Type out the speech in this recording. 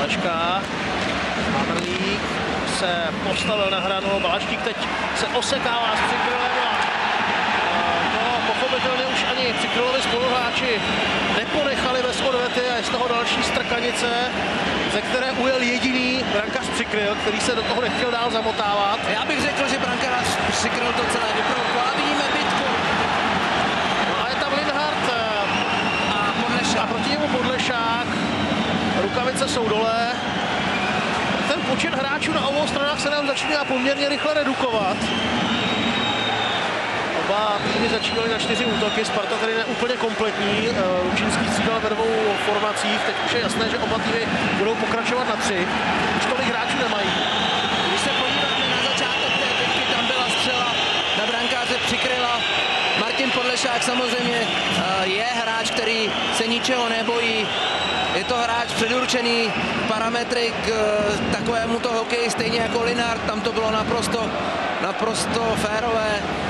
Balaška. Hamrlík se postavil na hranu, Balaštík teď se osekává s Přikrylem a pochopitelně už ani Přikrylovi spoluhráči neponechali bez odvety a je z toho další strkanice, ze které ujel jediný brankář Přikryl, který se do toho nechtěl dál zamotávat. Já bych řekl, že brankář Přikryl to celé vyprovokoval. Vidíme bitku. No a je tam Linhart a proti němu Podlešák. Rukavice jsou dole. Ten počet hráčů na obou stranách se nám začíná poměrně rychle redukovat. Oba týmy začínaly na 4 útoky, Sparta tady ne úplně kompletní. Lučínský střídal ve 2 formacích, teď už je jasné, že oba týmy budou pokračovat na 3. Už tolik hráčů nemají. Když se podíváme na začátek té bitky, tam byla střela na brankáře Přikryla. Martin Podlešák samozřejmě je hráč, který se ničeho nebojí. Je to hráč předurčený parametry k takovému to hokeji, stejně jako Linhart, tam to bylo naprosto férové.